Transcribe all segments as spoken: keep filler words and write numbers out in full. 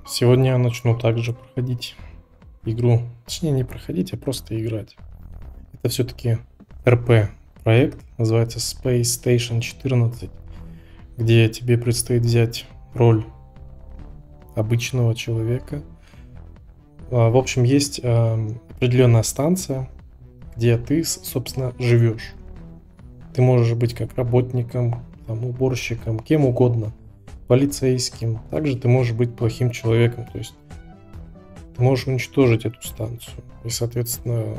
Сегодня я начну также проходить игру. Точнее, не проходить, а просто играть. Это все-таки эр пи проект, называется Space Station четырнадцать, где тебе предстоит взять роль обычного человека. А, В общем, есть а, определенная станция, где ты, с- собственно, живешь. Ты можешь быть как работником, там, уборщиком, кем угодно, полицейским. Также ты можешь быть плохим человеком, то есть ты можешь уничтожить эту станцию. И, соответственно,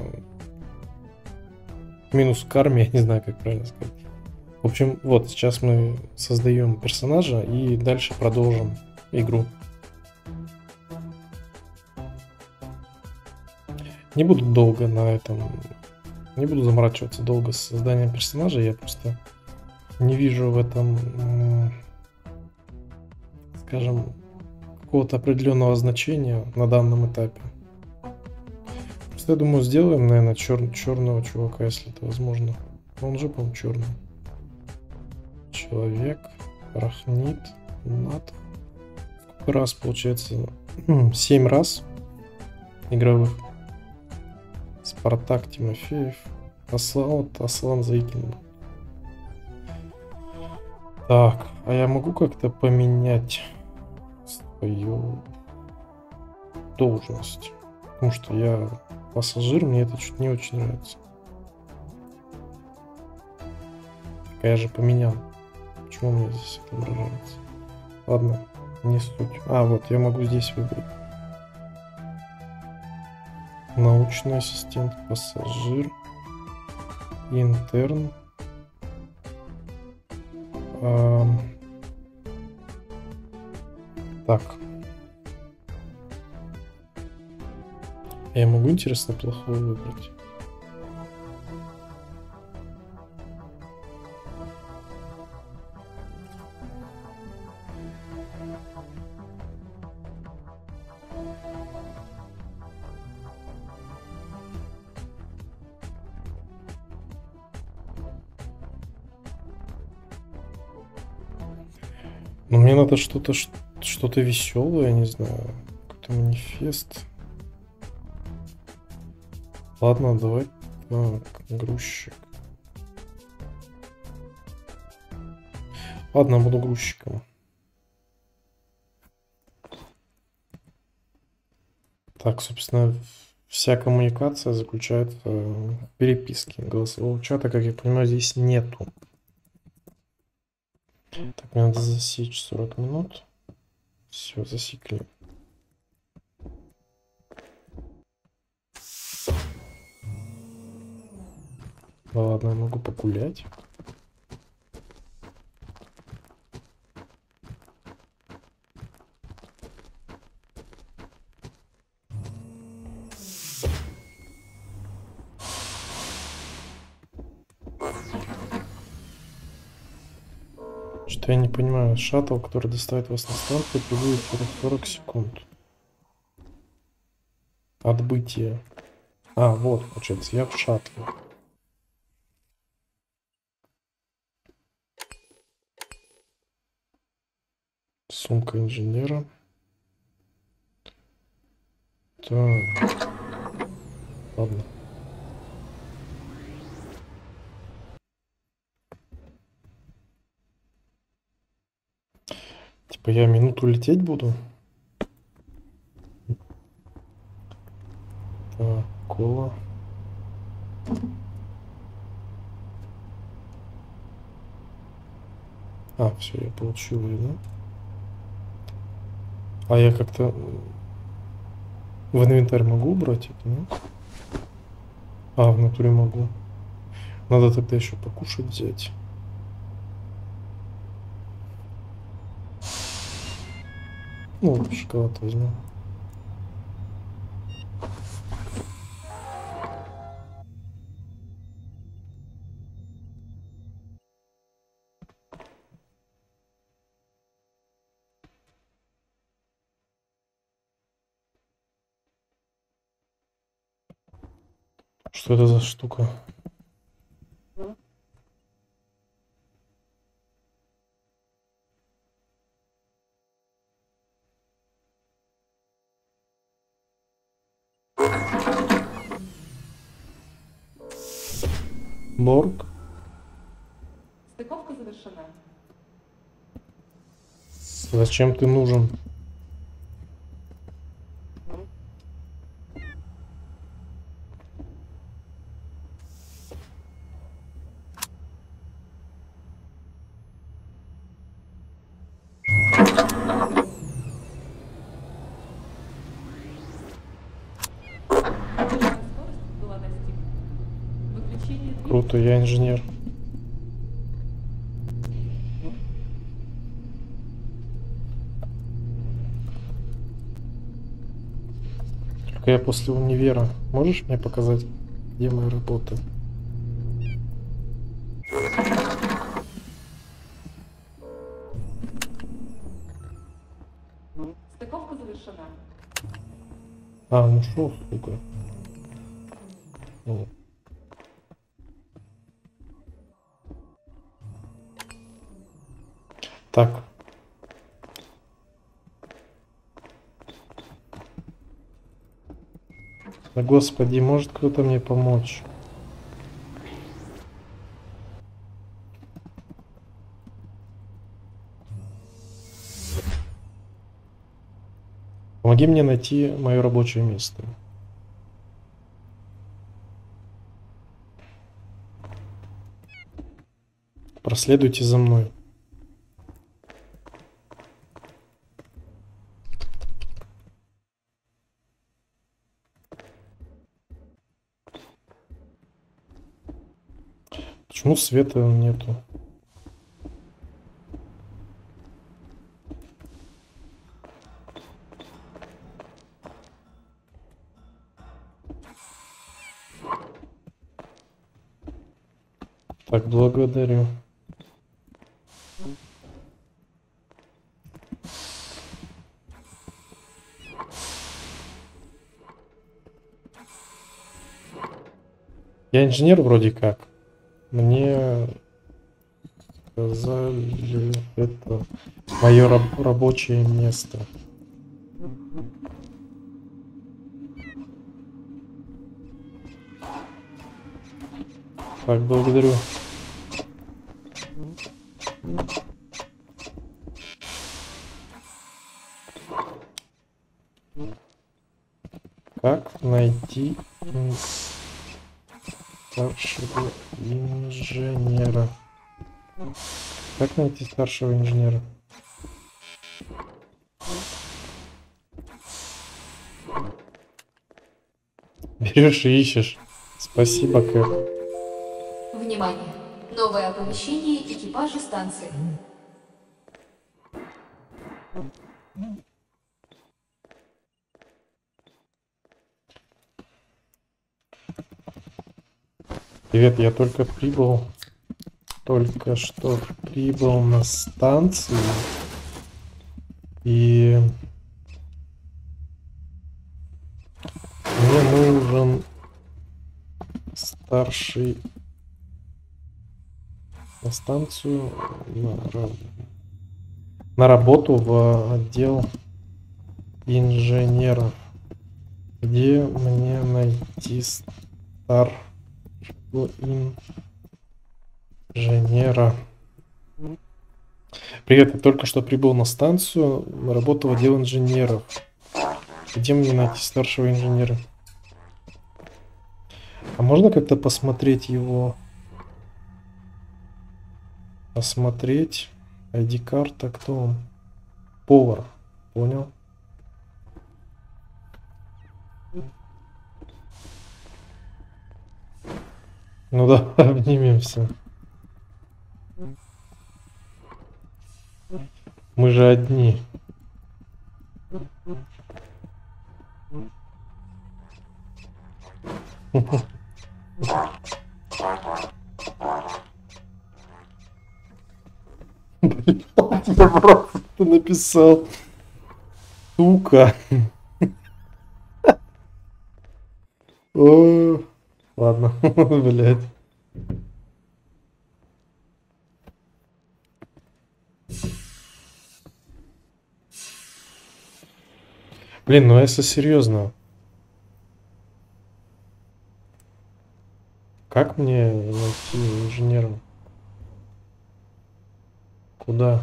минус карме, я не знаю, как правильно сказать. В общем, вот, сейчас мы создаем персонажа и дальше продолжим игру. Не буду долго на этом, не буду заморачиваться долго с созданием персонажа, я просто не вижу в этом, м, скажем, какого-то определенного значения на данном этапе. Просто я думаю, сделаем, наверное, чер- черного чувака, если это возможно. Он же, по-моему, черный. Человек, арахнит, нат. Сколько раз, получается? Семь раз игровых. Спартак Тимофеев. Аслан, вот Аслан Заикин. Так, а я могу как-то поменять свою должность? Потому что я пассажир, мне это чуть не очень нравится. Так я же поменял. Почему у меня здесь это отображается? Ладно, не суть. А, вот, я могу здесь выбрать. Научный ассистент, пассажир, интерн. Ам, Так, я могу, интересно, плохого выбрать? Но мне надо что-то, ш- что-то веселое, не знаю, какой-то манифест. Ладно, давай. Так, грузчик. Ладно, буду грузчиком. Так, собственно, вся коммуникация заключается в переписке. Голосового чата, как я понимаю, здесь нету. Так, мне надо засечь сорок минут. Все, засекли. Ладно, я могу погулять. Что я не понимаю, шаттл, который доставит вас на станцию, прибудет через сорок секунд. Отбытие. А, вот, получается, я в шаттле. Сумка инженера. Так, ладно. Типа я минуту лететь буду? Так, кола. А, все, я получил ее, да? А я как-то в инвентарь могу убрать это, нет? А, в натуре могу. Надо тогда еще покушать взять. Ну, шоколад возьму. Что это за штука? Борг. Стыковка завершена. Зачем ты нужен? Скорость была достигнута. Выключение двигателя. Круто, я инженер. Только я после универа. Можешь мне показать, где моя работа? Стыковка завершена. А, ну шо, сука. Ну. Так. Да господи, может кто-то мне помочь? Помоги мне найти мое рабочее место. Проследуйте за мной. Почему света нету? Так, благодарю. Я инженер вроде как. Мне сказали, это мое раб- рабочее место. Так, благодарю. Как найти ин- старшего инженера? Как найти старшего инженера? Берешь и ищешь. Спасибо, Кэп. Внимание! Новое оповещение экипажа станции. Привет, я только прибыл. Только что прибыл на станцию. И мне нужен старший на станцию на, ра- на работу в отдел инженеров. Где мне найти старшего инженера? Привет, я только что прибыл на станцию на работу в отдел инженеров. Где мне найти старшего инженера? А можно как-то посмотреть его? Посмотреть. ай ди-карта, кто он? Повар. Понял. Ну да, обнимемся. Мы же одни. Я просто написал. Сука. О, ладно, блядь. Блин, ну если серьезно. как мне найти инженера? Куда?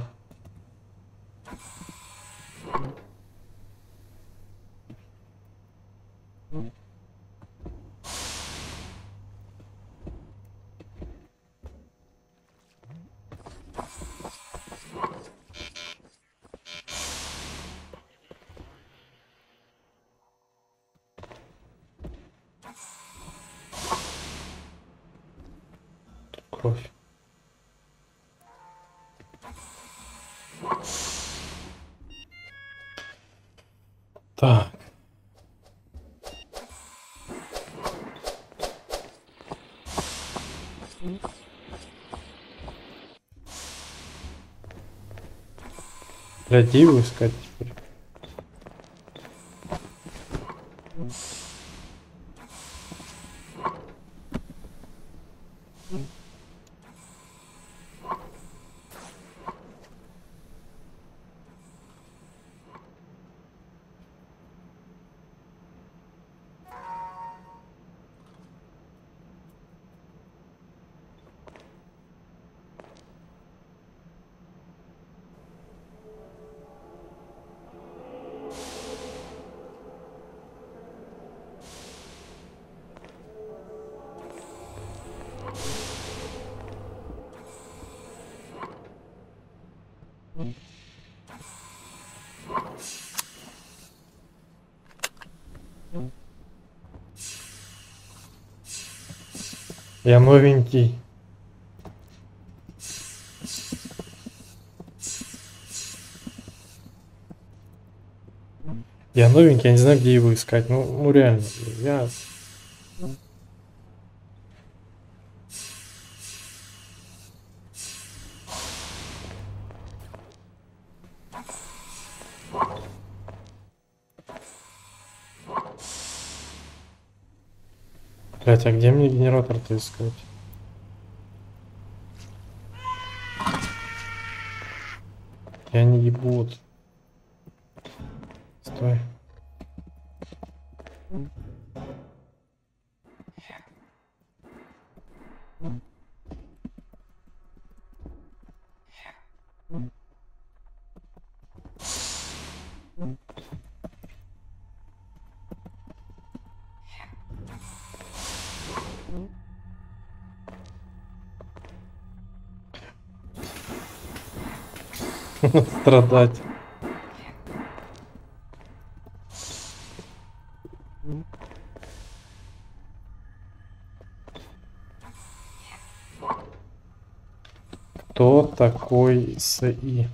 Кровь. Так. Блядь, где его искать теперь? Я новенький. Я новенький, я не знаю, где его искать. Ну, ну реально, я... Блять, а где мне генератор-то искать? Я не ебут. Стой. Страдать. Кто такой СИ?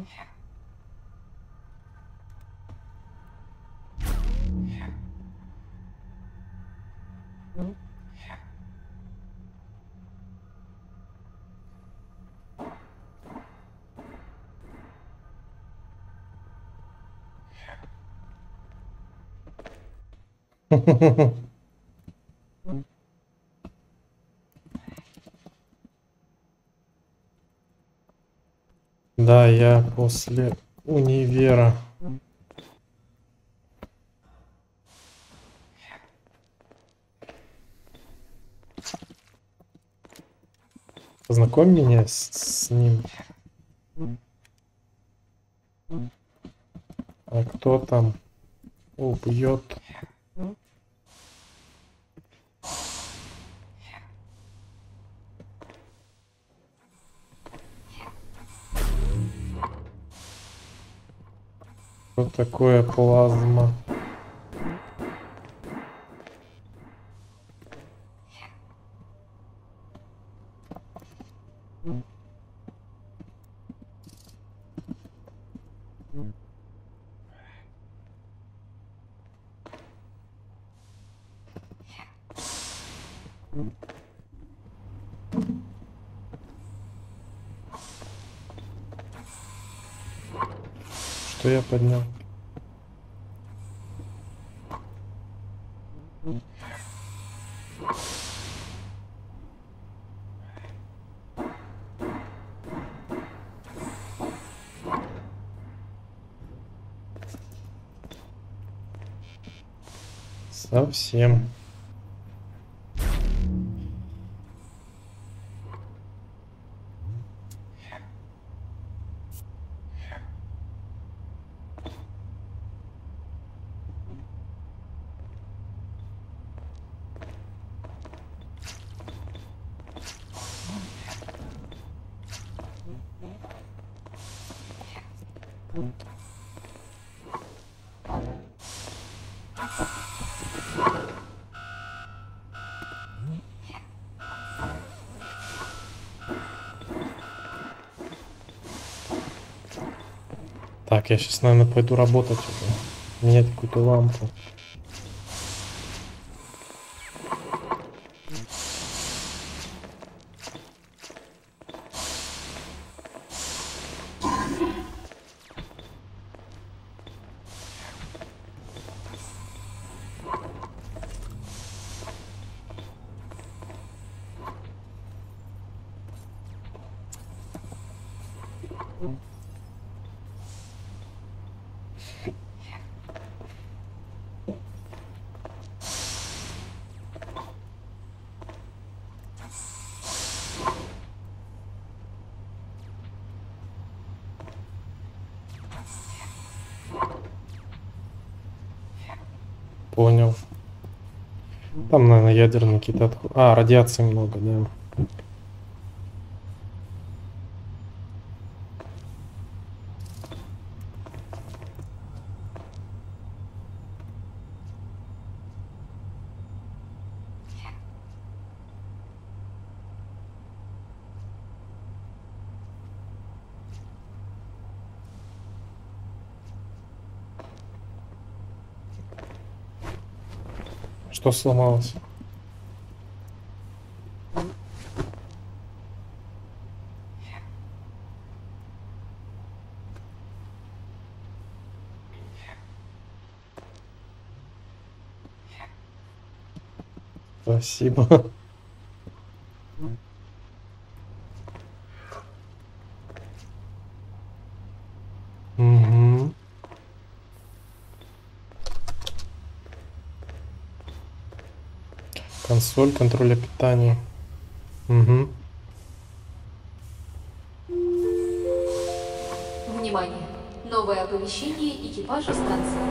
Да, я после универа. Познакомь меня с, с ним. А кто там убьет? Что такое плазма? Что я поднял? Совсем. Так, я сейчас, наверное, пойду работать уже. Менять какую-то лампу. Понял. Там, наверное, ядерные какие-то отходы. А, радиации много, да. Что сломалось? Спасибо. Угу. Консоль контроля питания. Угу. Внимание! Новое оповещение экипажа станции.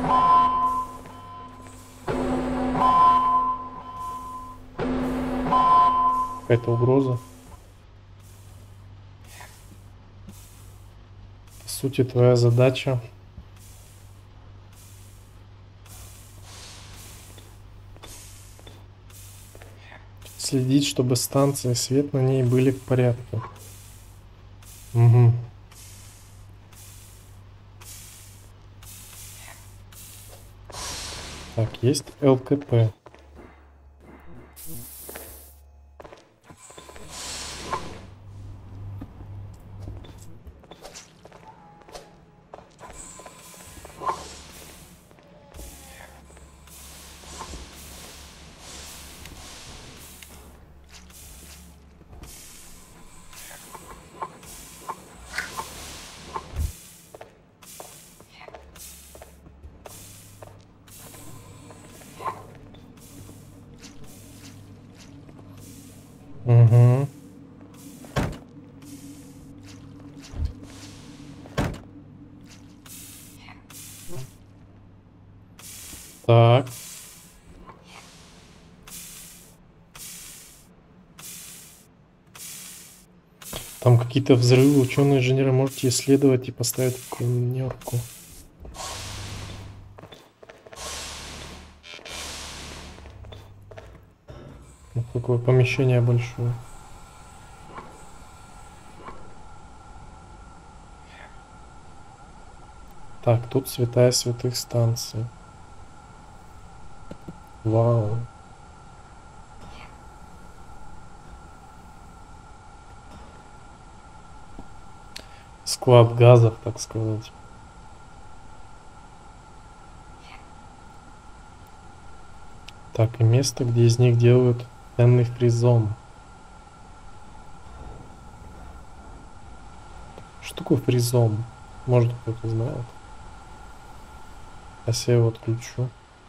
Какая-то угроза. По сути, твоя задача следить, чтобы станция и свет на ней были в порядке. Угу. Так, есть ЛКП. Угу. Так. Там какие-то взрывы. Ученые-инженеры, можете исследовать и поставить планерку. Вот какое помещение большое. Так, тут святая святых станции. Вау. Склад газов, так сказать. Так, и место, где из них делают ценный фризом. Что такое фризом? Может, кто-то знает. Сейчас я его отключу.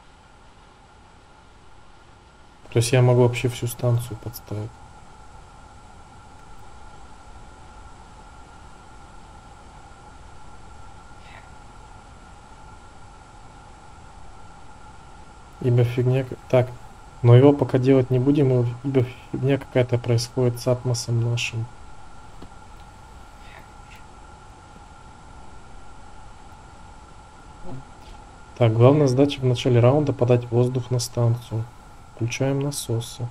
То есть я могу вообще всю станцию подставить. Ибо фигня... Так, но его пока делать не будем, ибо фигня какая-то происходит с атмосом нашим. Так, главная задача в начале раунда подать воздух на станцию. Включаем насосы.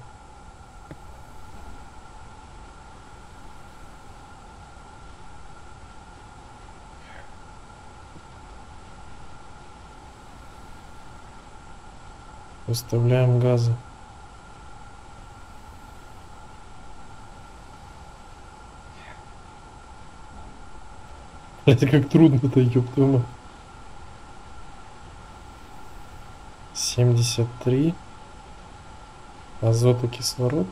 Выставляем газы. Это как трудно-то, ёб твою мать. семьдесят три. Азот и кислород.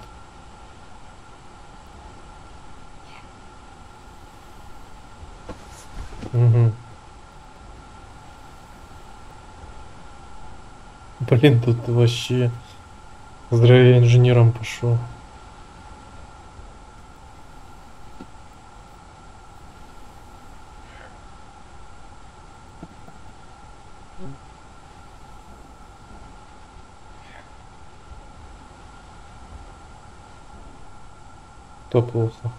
Угу. Блин, тут вообще здравия инженером пошел. То плохо.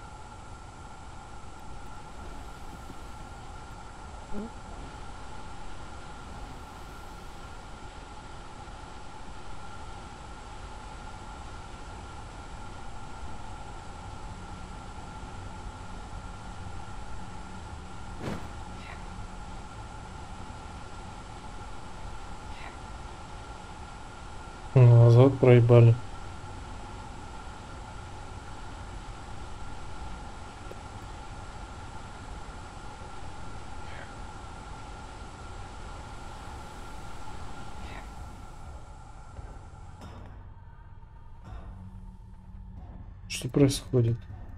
Ну, азот проебали. Что происходит?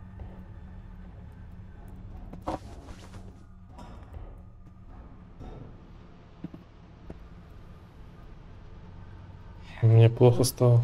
Мне плохо стало.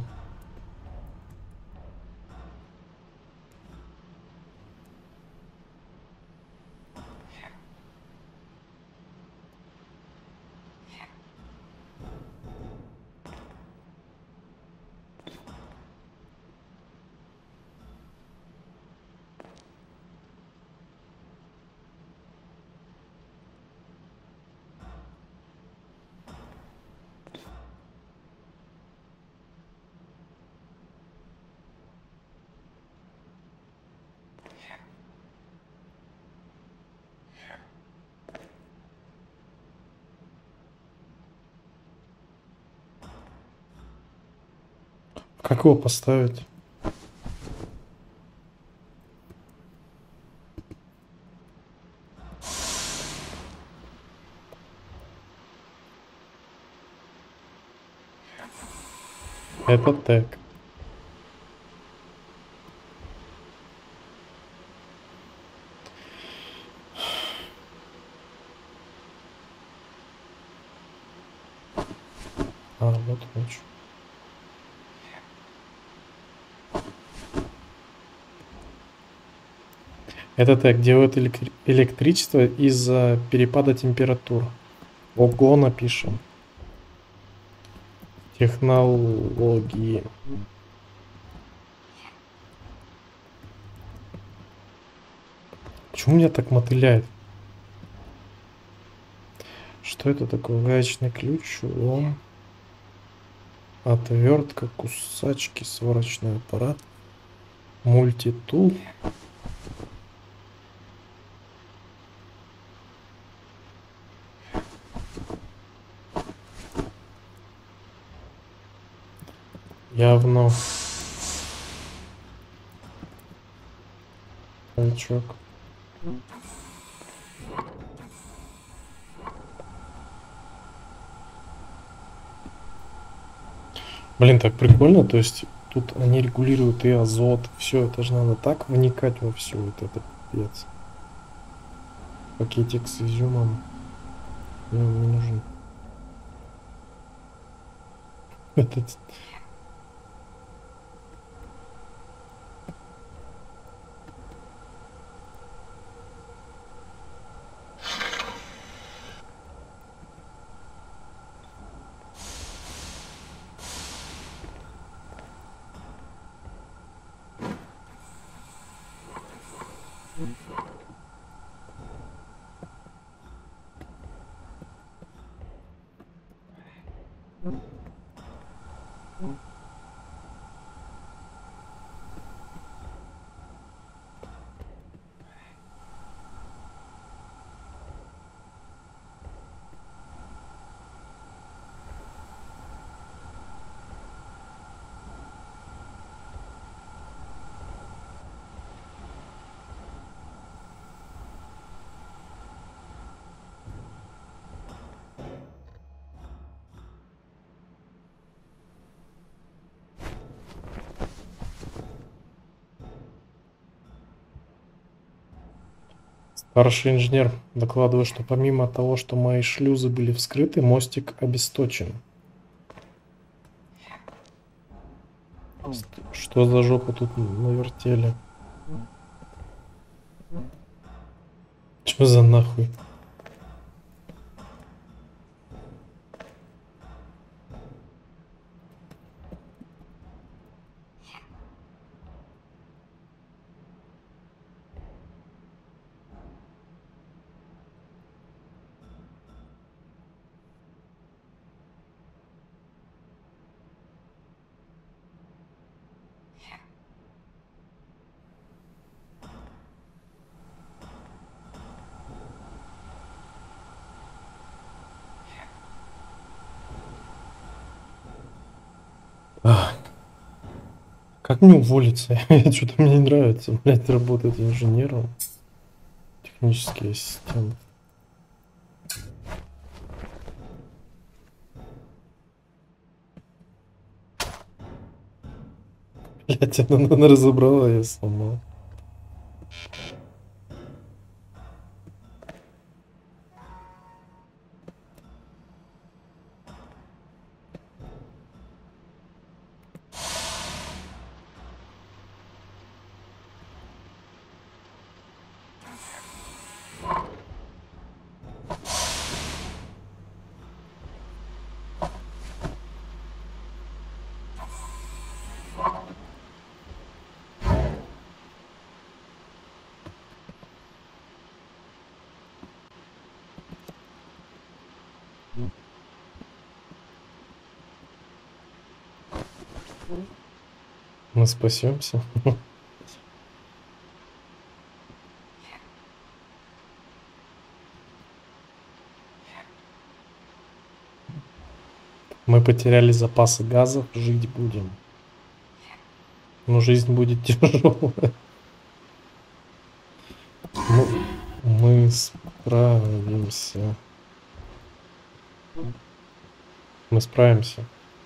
Как его поставить? Это тег. А, вот лучше. Это тег делает электри- электричество из-за перепада температур. Ого, напишем. Технологии. Почему меня так мотыляет? Что это такое? Гаечный ключ, лом, отвертка, кусачки, сварочный аппарат, мультитул. Явно. Новичок. Блин, так прикольно, то есть тут они регулируют и азот, все, это же надо так вникать во все, вот это пипец. Пакетик с изюмом. Мне он не нужен. Этот... Старший инженер, докладываю, что помимо того, что мои шлюзы были вскрыты, мостик обесточен. Что за жопу тут навертели? Что за нахуй? Как мне уволиться? Что-то мне не нравится, блядь, работать инженером. Технический ассистент. Блядь, она, она разобрала, я сломал. Мы спасемся. Мы потеряли запасы газов, жить будем. Но жизнь будет тяжелая. Ну, мы справимся. Мы справимся.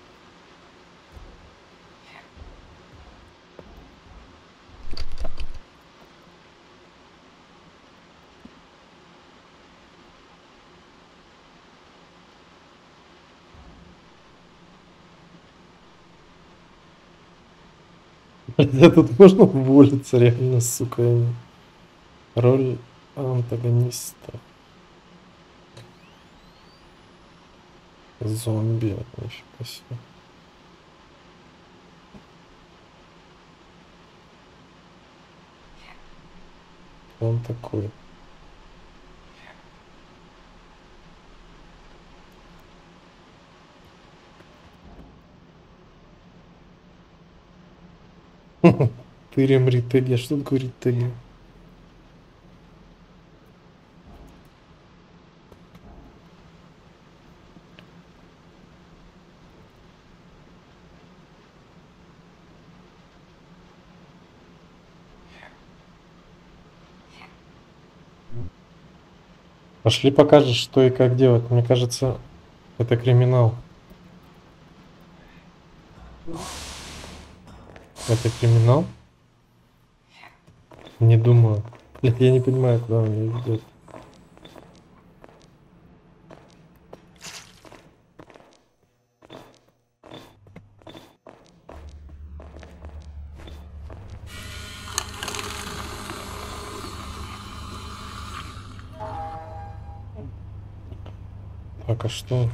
Хотя тут можно уволиться реально, сука. Роль антагониста. Зомби. Нифига себе. Он такой. Тырем ритеги. Что такое ритеги? Пошли покажешь, что и как делать. Мне кажется, это криминал. Это криминал? Не думаю. Блин, я не понимаю, куда он меня ведет. Так, а что?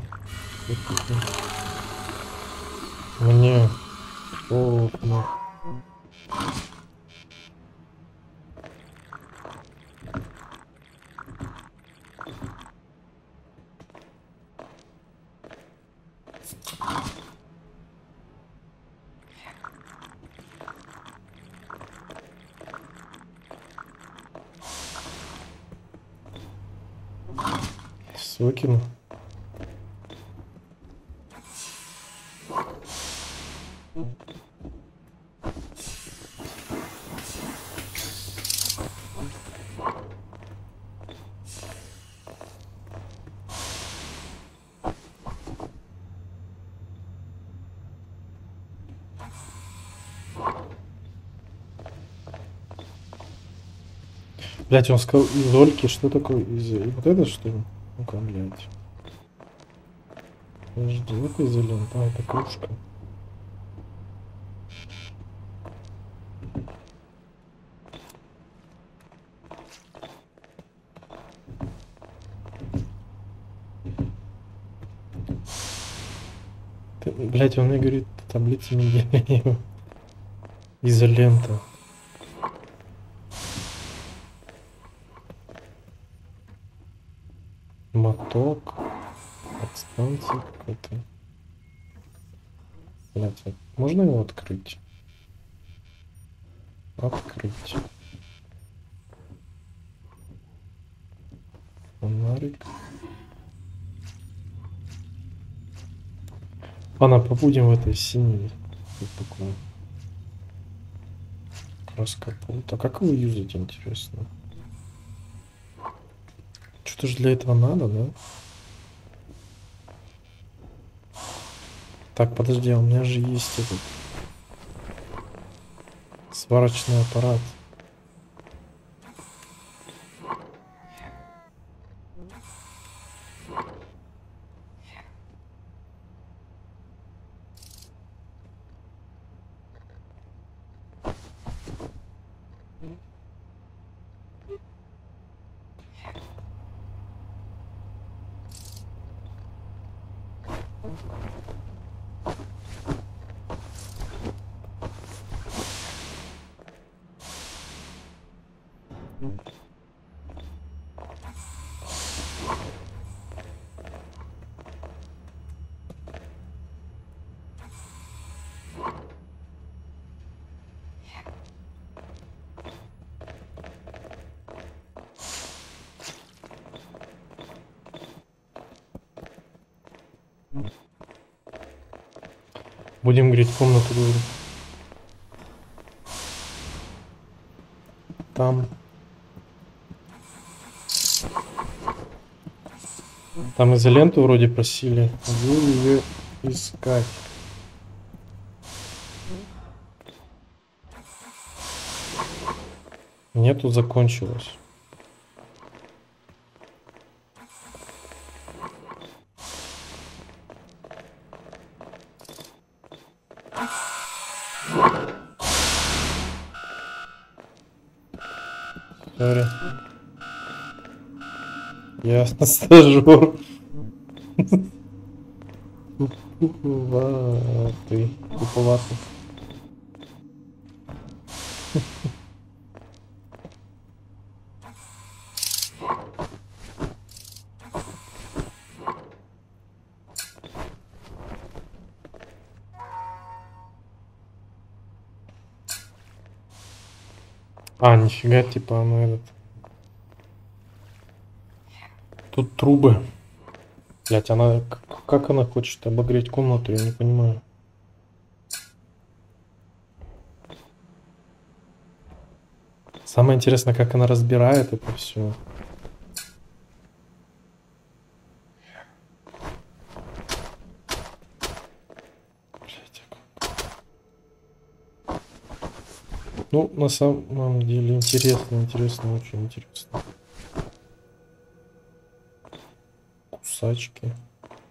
Мне холодно. Сейчас выкину. Блять, он сказал из Ольки, что такое? Из... Вот это что ли? Ну-ка, блять. Подожди, это изолента, а, это кружка. Ты, блять, он мне говорит, таблица Менделеева. Изолента. Моток. Подстанция какая-то. Блять, вот можно его открыть? Открыть. Фонарик. Ладно, побудем в этой синей. Вот такое. Краска пульта. А как его юзать, интересно? Что-то же для этого надо, да? Так, подожди, а у меня же есть этот сварочный аппарат. Будем греть комнату, говорю. Там. Там изоленту вроде просили. Где ее искать? Нету, закончилось. Сори. Я стажер. Туповатый. Туповатый. А, нифига, типа, ну этот. Тут трубы. Блять, она как она хочет обогреть комнату, я не понимаю. Самое интересное, как она разбирает это все. Ну, на самом деле интересно, интересно, очень интересно. Кусачки.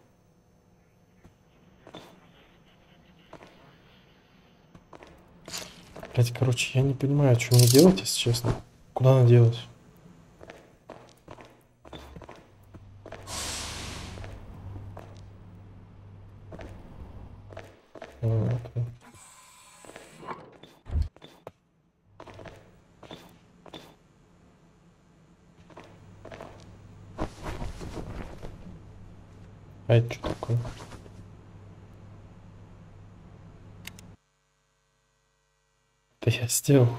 Блять, короче, я не понимаю, что мне делать, если честно. Куда она делась? Вот. А это что такое? Да я сделал.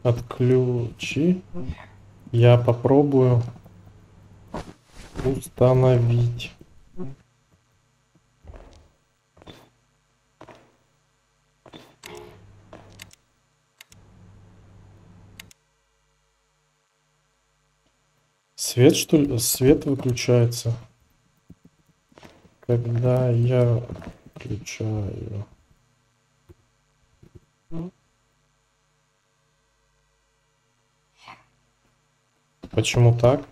Отключи. Я попробую установить. Свет, что ли? Свет выключается, когда я включаю. Почему так?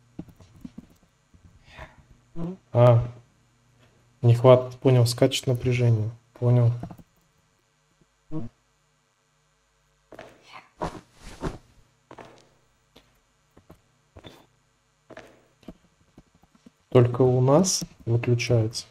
А, не хватит, понял, скачет напряжение. Понял. Только у нас выключается.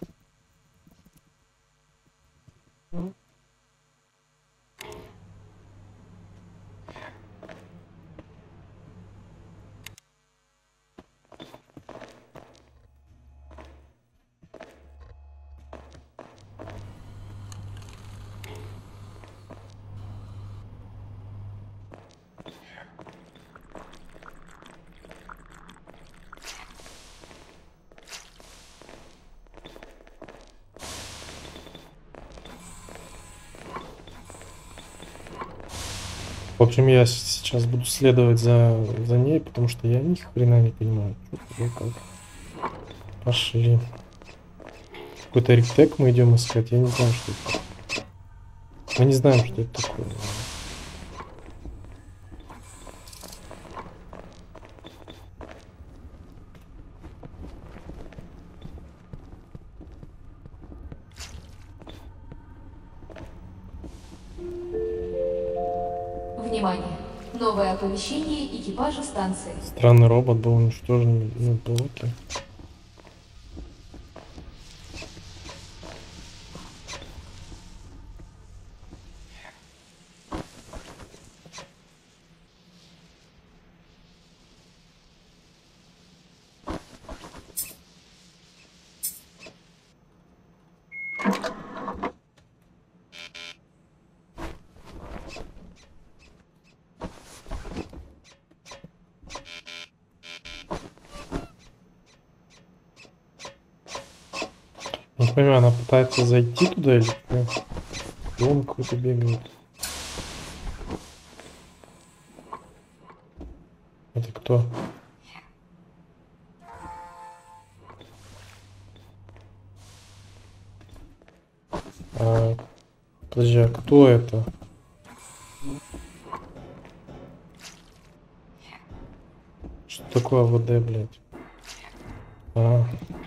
В общем, я сейчас буду следовать за, за ней, потому что я ни хрена не понимаю. Что, как. Пошли. Какой-то ректек мы идем искать. Я не знаю, что это. Мы не знаем, что это такое. Внимание! Новое оповещение экипажа станции. Странный робот был уничтожен на блоке. Не понимаю, она пытается зайти туда или что? И он какой-то бегает. Это кто? А, подожди, а кто это? Что такое АВД, блядь? А.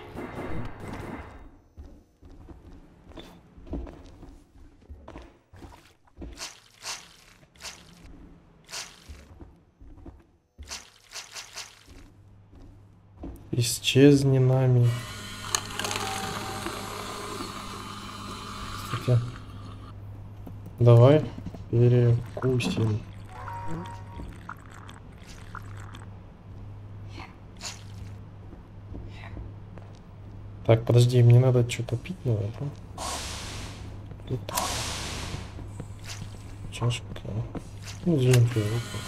Исчезни нами. Кстати, давай перекусим. Так, подожди, мне надо что-то пить, наверное. Тут чашка. Ну, зеленый.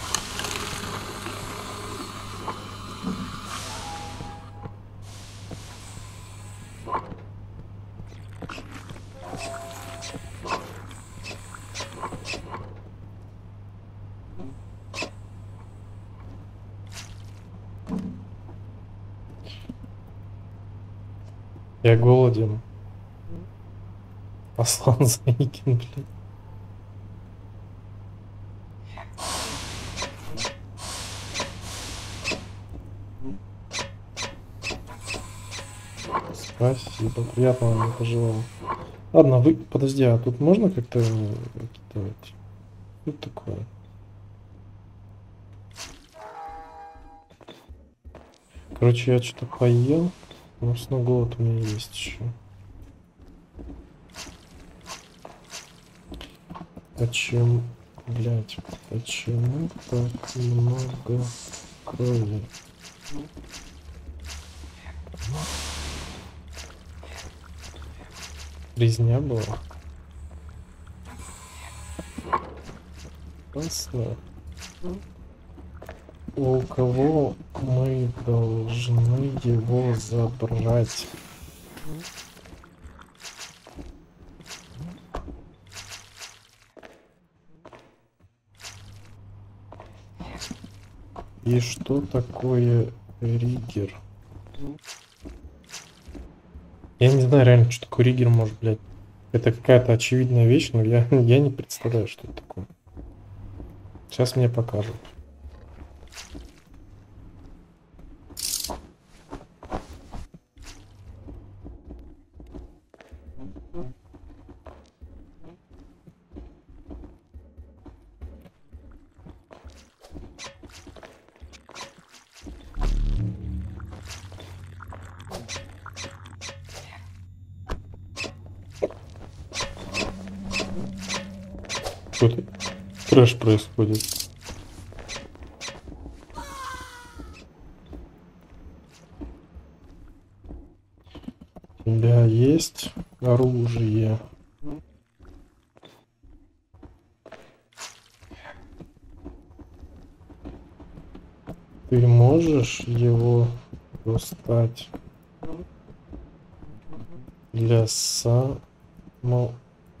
Я голоден. Аслан Заикин, блин. Спасибо, приятного мне пожелал. Ладно, вы, подожди, а тут можно как-то выкидывать? Что такое? Короче, я что-то поел. Но снова голод у меня есть еще. Почему, блять, почему так много крови? Резня была. Классно. У кого мы должны его забрать? И что такое риггер? Я не знаю реально, что такое риггер, может, блядь. Это какая-то очевидная вещь, но я, я не представляю, что это такое. Сейчас мне покажут. Что-то трэш происходит. У тебя есть оружие? Ты можешь его достать для самообороны?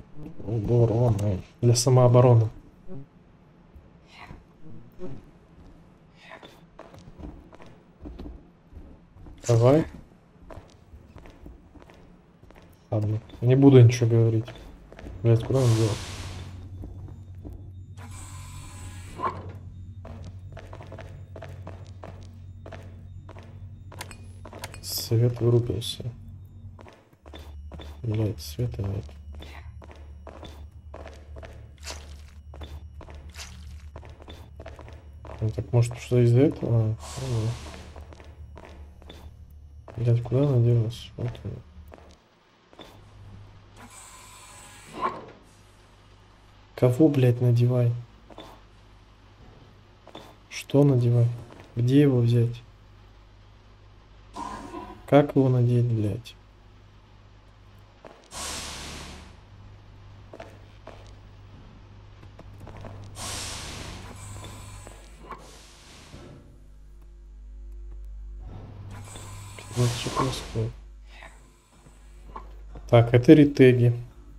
Для самообороны. Давай. Ладно, не буду ничего говорить. Блять, куда он делал? Свет вырубился. Блять, света нет. Ну, так может что из-за этого? Блять, куда она делась? Вот она. Кого, блядь, надевай? Что надевай? Где его взять? Как его надеть, блядь? Вот что происходит. Так, это ретеги.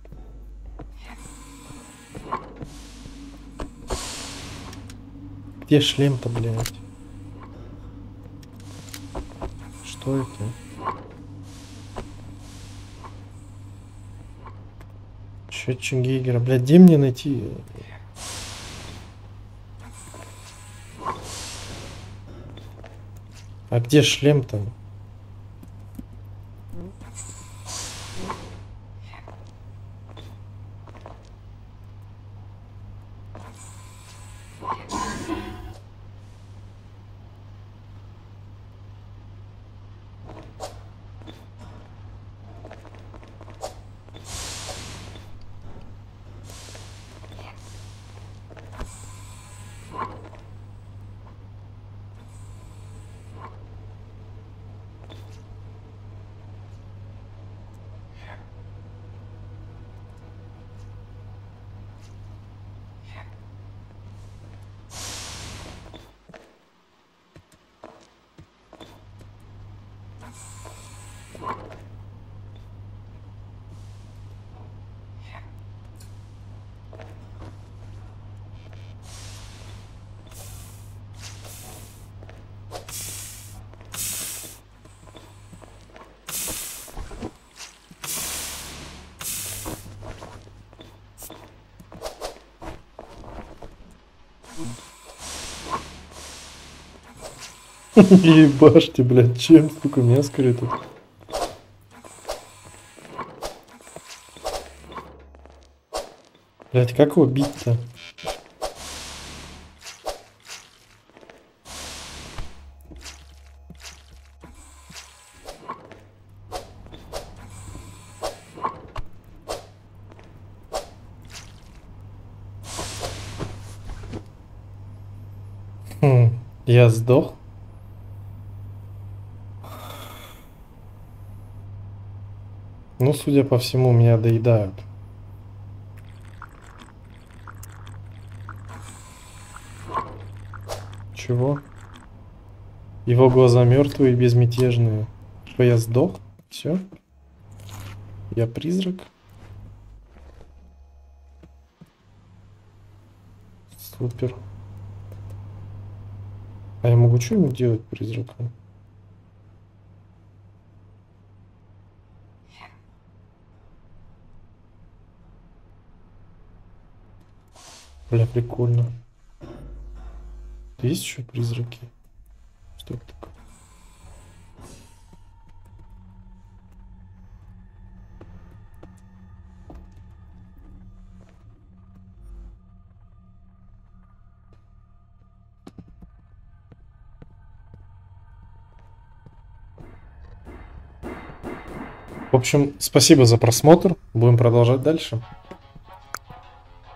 Где шлем-то, блядь? Что это? Счетчик Гейгера. Блядь, где мне найти? А где шлем-то? Ебашьте, блядь, чем, сука, мяскали тут. Блядь, как его бить-то? Хм, я сдох. Ну, судя по всему, меня доедают. Чего? Его глаза мертвые и безмятежные. Что, я сдох? Все? Я призрак? Супер. А я могу что-нибудь делать призраком? Бля, прикольно. Есть еще призраки? Что это такое? В общем, спасибо за просмотр. Будем продолжать дальше.